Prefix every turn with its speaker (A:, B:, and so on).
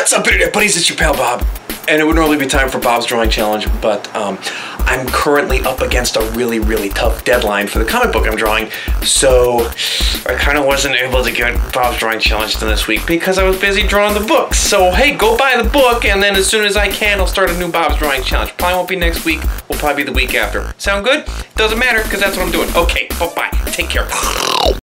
A: What's up, buddies? It's your pal Bob. And it would normally be time for Bob's Drawing Challenge, but I'm currently up against a really, really tough deadline for the comic book I'm drawing, so I kind of wasn't able to get Bob's Drawing Challenge done this week because I was busy drawing the book. So hey, go buy the book, and then as soon as I can, I'll start a new Bob's Drawing Challenge. Probably won't be next week, will probably be the week after. Sound good? Doesn't matter, because that's what I'm doing. Okay, bye-bye. Take care.